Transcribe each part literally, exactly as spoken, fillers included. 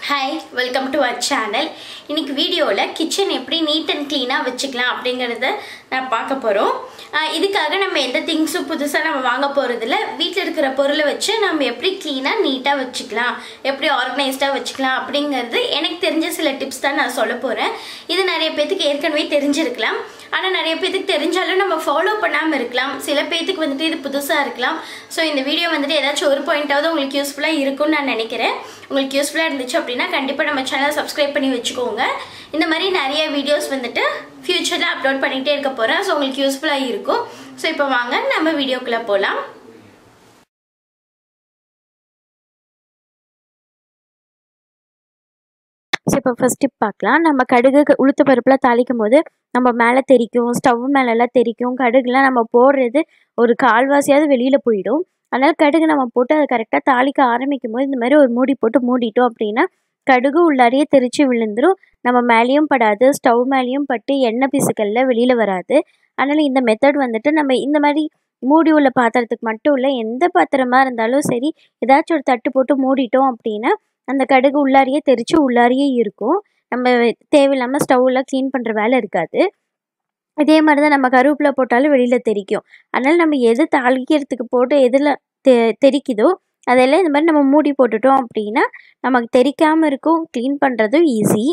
Hi, welcome to our channel. இன்னைக்கு வீடியோல kitchen எப்படி நீட் அண்ட் க்ளீனா வச்சுக்கலாம் அப்படிங்கறத நான் பார்க்க போறோம். இதுக்காக நம்ம எந்த திங்ஸ் புதுசா நம்ம வாங்க போறது இல்ல. வீட்ல இருக்கிற பொருளை வச்சு நம்ம எப்படி க்ளீனா நீட்டா வச்சுக்கலாம், எப்படி ஆர்கனைஸ்டா வச்சுக்கலாம் அப்படிங்கிறது எனக்கு தெரிஞ்ச சில டிப்ஸ் தான் நான் சொல்ல போறேன். இது நிறைய பேருக்கு ஏற்கனவே தெரிஞ்சிருக்கலாம். ஆனா நிறைய பேருக்கு தெரிஞ்சாலும் நம்ம ஃபாலோ பண்ணாம இருக்கலாம். சில பேருக்கு வந்துட்டு இது புதுசா இருக்கலாம். சோ இந்த வீடியோ வந்துட்டு ஏதாச்சும் ஒரு பாயிண்டாவது உங்களுக்கு யூஸ்ஃபுல்லா இருக்கும்னு நான் நினைக்கிறேன். உங்களுக்கு யூஸ்ஃபுல்லா இருந்துச்சு அப்படினா கண்டிப்பா நம்ம சேனலை சப்ஸ்கிரைப் பண்ணி வெச்சுக்கோங்க. இந்த மாதிரி நிறைய வீடியோஸ் வந்துட்டு ஃபியூச்சர்ல அப்லோட் பண்ணிட்டே இருக்க போறேன். சோ உங்களுக்கு யூஸ்ஃபுல்லா இருக்கும். சோ இப்போ வாங்க நம்ம வீடியோக்குள்ள போலாம். சோ இப்போ ஃபர்ஸ்ட் டிப் பார்க்கலாம். நம்ம கடுகு உளுத்த பருப்புல தாளிக்கும் போது நம்ம மேலே தெரிக்கும், ஸ்டவ் மேலெல்லாம் தெரிக்கும். கடுகுலாம் நம்ம போடுறது ஒரு கால்வாசியாவது வெளியில போயிடும். அதனால கடுகு நம்ம போட்டு அதை கரெக்டாக தாளிக்க ஆரம்பிக்கும் போது இந்த மாதிரி ஒரு மூடி போட்டு மூடிட்டோம் அப்படின்னா கடுகு உள்ளாரியே தெரிச்சு விழுந்துடும். நம்ம மேலேயும் படாது, ஸ்டவ் மேலேயும் பட்டு எண்ணெய் பிசுக்கள்ல வெளியில வராது. அதனால இந்த மெத்தட் வந்துட்டு நம்ம இந்த மாதிரி மூடி உள்ள பாத்திரத்துக்கு மட்டும் இல்லை, எந்த பாத்திரமா இருந்தாலும் சரி, ஏதாச்சும் ஒரு தட்டு போட்டு மூடிட்டோம் அப்படின்னா அந்த கடுகு உள்ளாரியே தெரிச்சு உள்ளாரியே இருக்கும். நம்ம தேவையில்லாம ஸ்டவ்ல க்ளீன் பண்ற வேலை இருக்காது. இதே மாதிரி தான் நம்ம கருவேப்பிலை போட்டாலும் வெளியில தெரிக்கும். அதனால நம்ம எது தாளிக்கிறதுக்கு போட்டு எதுல தெ தெரிக்குதோ அதெல்லாம் இந்த மாதிரி நம்ம மூடி போட்டுட்டோம் அப்படின்னா நமக்கு தெரிக்காம இருக்கும், க்ளீன் பண்றதும் ஈஸி.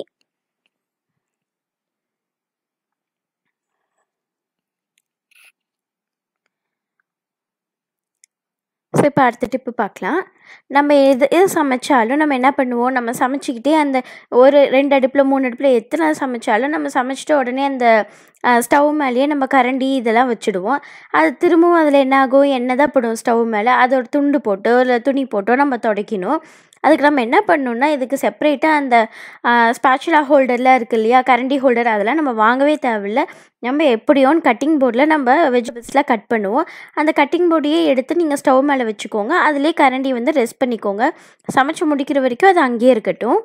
ஸோ இப்போ அடுத்த டிப்பு பார்க்கலாம். நம்ம எது எது சமைச்சாலும் நம்ம என்ன பண்ணுவோம், நம்ம சமைச்சிக்கிட்டே அந்த ஒரு ரெண்டு அடுப்பில் மூணு அடுப்பில் எத்தனை சமைச்சாலும் நம்ம சமைச்சிட்ட உடனே அந்த ஸ்டவ் மேலேயே நம்ம கரண்டி இதெல்லாம் வச்சுடுவோம். அது திரும்பவும் அதில் என்ன ஆகும், எண்ணெய் தான் படும் ஸ்டவ் மேலே. அதை ஒரு துண்டு போட்டோ இல்லை துணி போட்டோ நம்ம துடைக்கணும். அதுக்கு நம்ம என்ன பண்ணணும்னா இதுக்கு செப்பரேட்டாக அந்த ஸ்பேச்சுலா ஹோல்டர்லாம் இருக்குது இல்லையா, கரண்டி ஹோல்டர், அதெல்லாம் நம்ம வாங்கவே தேவையில்லை. நம்ம எப்படியோன்னு கட்டிங் போர்டில் நம்ம வெஜிடபிள்ஸ்லாம் கட் பண்ணுவோம். அந்த கட்டிங் போர்டையே எடுத்து நீங்கள் ஸ்டவ் மேலே வச்சுக்கோங்க. அதிலே கரண்டி வந்து ரெஸ்ட் பண்ணிக்கோங்க. சமைச்சு முடிக்கிற வரைக்கும் அது அங்கேயே இருக்கட்டும்.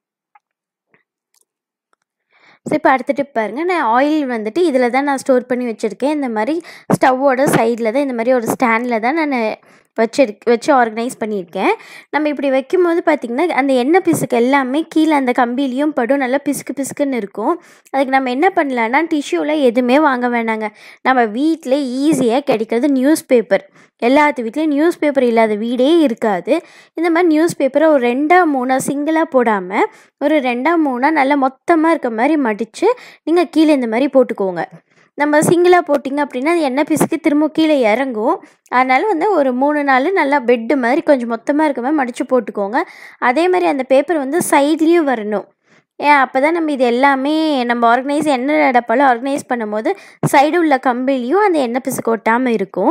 ஸோ இப்போ அடுத்த டிப் பாருங்கள். நான் ஆயில் வந்துட்டு இதில் தான் நான் ஸ்டோர் பண்ணி வச்சுருக்கேன். இந்த மாதிரி ஸ்டவ்வோட சைடில் தான் இந்த மாதிரி ஒரு ஸ்டாண்டில் தான் நான் வச்சிருக்கு வச்சு ஆர்கனைஸ் பண்ணியிருக்கேன். நம்ம இப்படி வைக்கும்போது பார்த்திங்கன்னா அந்த எண்ணெய் பிசுக்கு எல்லாமே கீழே அந்த கம்பிலையும் படும், நல்லா பிசுக்கு பிசுக்குன்னு இருக்கும். அதுக்கு நம்ம என்ன பண்ணலான்னா டிஷ்யூவில் எதுவுமே வாங்க வேணாங்க. நம்ம வீட்டில் ஈஸியாக கிடைக்கிறது நியூஸ் பேப்பர். எல்லாத்து வீட்லேயும் நியூஸ் பேப்பர் இல்லாத வீடே இருக்காது. இந்த மாதிரி நியூஸ் பேப்பரை ஒரு ரெண்டா மூணா சிங்கிளாக போடாமல் ஒரு ரெண்டா மூணா நல்லா மொத்தமாக இருக்க மாதிரி மடித்து நீங்கள் கீழே இந்த மாதிரி போட்டுக்கோங்க. நம்ம சிங்கிளாக போட்டிங்க அப்படின்னா அது எண்ணெய் பிசுக்கு திரும்ப கீழே இறங்கும். அதனால் வந்து ஒரு மூணு நாள் நல்லா பெட்டு மாதிரி கொஞ்சம் மொத்தமாக இருக்க மாதிரி மடித்து போட்டுக்கோங்க. அதே மாதிரி அந்த பேப்பர் வந்து சைட்லேயும் வரணும். ஏன் அப்போ தான் நம்ம இது எல்லாமே நம்ம ஆர்கனைஸ் எண்ணெய் டப்பால ஆர்கனைஸ் பண்ணும் போது சைடு உள்ள கம்பிலையும் அந்த எண்ணெய் பிசுக்கு ஒட்டாமல் இருக்கும்.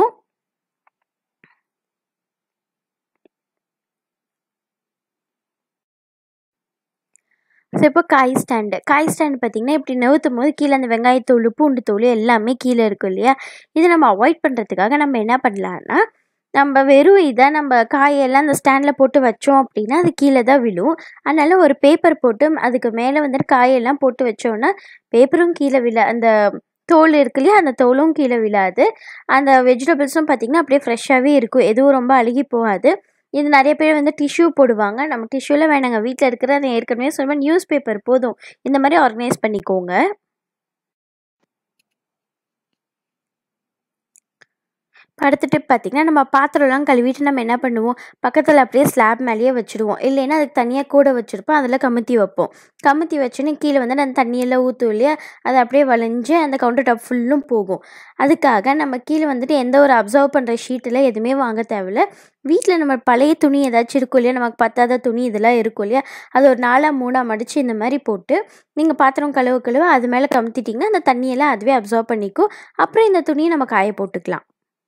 ஸோ இப்போ காய் ஸ்டாண்டு காய் ஸ்டாண்டு பார்த்திங்கன்னா இப்படி நவுத்தும் போது கீழே அந்த வெங்காயத்தூள், பூண்டு தூள் எல்லாமே கீழே இருக்கும் இல்லையா. இதை நம்ம அவாய்ட் பண்ணுறதுக்காக நம்ம என்ன பண்ணலான்னா, நம்ம வெறும் இதை நம்ம காயெல்லாம் அந்த ஸ்டாண்டில் போட்டு வச்சோம் அப்படின்னா அது கீழே தான் விழும். அதனால ஒரு பேப்பர் போட்டு அதுக்கு மேலே வந்துட்டு காயெல்லாம் போட்டு வச்சோன்னா பேப்பரும் கீழே விழ, அந்த தோல் இருக்கு இல்லையா, அந்த தோலும் கீழே விழாது. அந்த வெஜிடபிள்ஸும் பார்த்திங்கன்னா அப்படியே ஃப்ரெஷ்ஷாகவே இருக்கும், எதுவும் ரொம்ப அழுகி போகாது. இது நிறைய பேர் வந்து டிஷ்யூ போடுவாங்க. நம்ம டிஷ்யூவில் வேணாங்க, வீட்டில் இருக்கிற ஏற்கனவே சொல்ல நியூஸ் பேப்பர் போதும். இந்த மாதிரி ஆர்கனைஸ் பண்ணிக்கோங்க. அடுத்த டிப் பார்த்திங்கன்னா, நம்ம பாத்திரம்லாம் கழுவிட்டு நம்ம என்ன பண்ணுவோம், பக்கத்தில் அப்படியே ஸ்லாப் மேலேயே வச்சுடுவோம். இல்லைன்னா அதுக்கு தனியாக கூட வச்சுருப்போம், அதில் கமுத்தி வைப்போம். கமுத்தி வச்சுன்னு கீழே வந்து அந்த தண்ணியெல்லாம் ஊற்றும் இல்லையா, அது அப்படியே வளைஞ்சு அந்த கவுண்டர் டாப் ஃபுல்லும் போகும். அதுக்காக நம்ம கீழே வந்துட்டு எந்த ஒரு அப்சர்வ் பண்ணுற ஷீட்டில் எதுவுமே வாங்க தேவையில்ல. வீட்டில் நம்ம பழைய துணி ஏதாச்சும் இருக்கும் இல்லையா, நமக்கு பத்தாத துணி இதெல்லாம் இருக்கும் இல்லையா, அது ஒரு நாலாக மூணாக மடித்து இந்த மாதிரி போட்டு நீங்கள் பாத்திரம் கழுவ கழுவ அது மேலே கமுத்திட்டிங்கன்னா அந்த தண்ணியெல்லாம் அதுவே அப்சர்வ் பண்ணிக்கும். அப்புறம் இந்த துணியை நம்ம காய போட்டுக்கலாம்.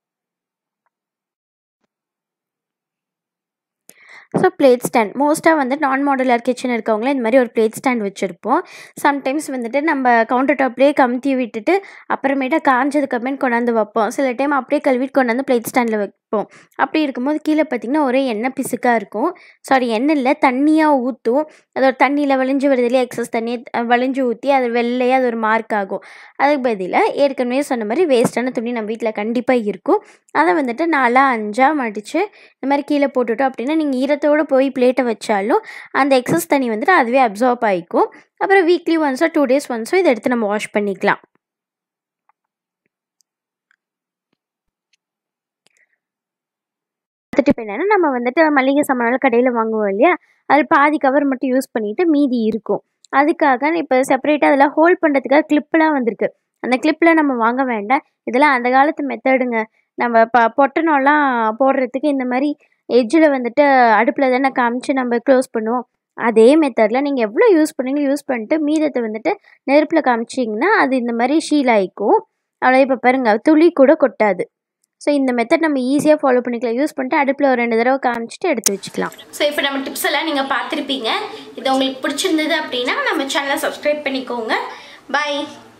ஸோ பிளேட் ஸ்டாண்ட் மோஸ்ட்டாக வந்து நான் மாடுலர் கிச்சன் இருக்கவங்களே இந்த மாதிரி ஒரு பிளேட் ஸ்டாண்ட் வச்சுருப்போம். சம்டைம்ஸ் வந்துட்டு நம்ம கவுண்டர் டாப்லேயே கமுத்தி விட்டுட்டு அப்புறமேட்டா காஞ்சதுக்கு அப்புறம் கொண்டாந்து வைப்போம். சில டைம் அப்படியே கழுவிட்டு கொண்டாந்து பிளேட் ஸ்டாண்டில் வை வைப்போம். அப்படி இருக்கும்போது கீழே பார்த்தீங்கன்னா ஒரே எண்ணெய் பிசுக்காக இருக்கும். சாரி எண்ணெய் இல்லை, தண்ணியாக ஊற்றும். அதோட தண்ணியில் வழிஞ்சு வருது இல்லையா, எக்ஸஸ் தண்ணியை வழிஞ்சு ஊற்றி அது வெள்ளையாக அது ஒரு மார்க் ஆகும். அதுக்கு பதிலாக ஏற்கனவே சொன்ன மாதிரி வேஸ்ட்டான துணி நம்ம வீட்டில் கண்டிப்பாக இருக்கும். அதை வந்துட்டு நாலாக அஞ்சாக மடித்து இந்த மாதிரி கீழே போட்டுட்டோம் அப்படின்னா நீங்கள் ஈரத்தோடு போய் பிளேட்டை வச்சாலும் அந்த எக்ஸஸ் தண்ணி வந்துட்டு அதுவே அப்சார்ப் ஆகிக்கும். அப்புறம் வீக்லி ஒன்ஸோ டூ டேஸ் ஒன்ஸோ இதை எடுத்து நம்ம வாஷ் பண்ணிக்கலாம். அடுத்த என்னென்னா நம்ம வந்துட்டு மளிகை சாமான்லாம் கடையில் வாங்குவோம் இல்லையா, அதில் பாதி கவர் மட்டும் யூஸ் பண்ணிவிட்டு மீதி இருக்கும். அதுக்காக இப்போ செப்பரேட்டாக அதெல்லாம் ஹோல்ட் பண்ணுறதுக்காக கிளிப்லாம் வந்திருக்கு. அந்த கிளிப்பில் நம்ம வாங்க வேண்டாம். இதெல்லாம் அந்த காலத்து மெத்தடுங்க. நம்ம ப பொட்டனம்லாம் போடுறதுக்கு இந்த மாதிரி எட்ஜில் வந்துட்டு அடுப்பில் தானே காமிச்சு நம்ம க்ளோஸ் பண்ணுவோம். அதே மெத்தடில் நீங்கள் எவ்வளோ யூஸ் பண்ணுங்க யூஸ் பண்ணிட்டு மீதத்தை வந்துட்டு நெருப்பில் காமிச்சிங்கன்னா அது இந்த மாதிரி ஷீல் ஆகிக்கும். அவ்வளோ இப்போ பாருங்கள், துளி கூட கொட்டாது. ஸோ இந்த மெத்தட் நம்ம ஈஸியாக ஃபாலோ பண்ணிக்கலாம். யூஸ் பண்ணிட்டு அடுப்பில் ஒரு ரெண்டு தடவை காமிச்சிட்டு எடுத்து வச்சுக்கலாம். ஸோ இப்போ நம்ம டிப்ஸ் எல்லாம் நீங்கள் பார்த்துருப்பீங்க. இது உங்களுக்கு பிடிச்சிருந்தது அப்படின்னா நம்ம சேனலை சப்ஸ்கிரைப் பண்ணிக்கோங்க. பாய்.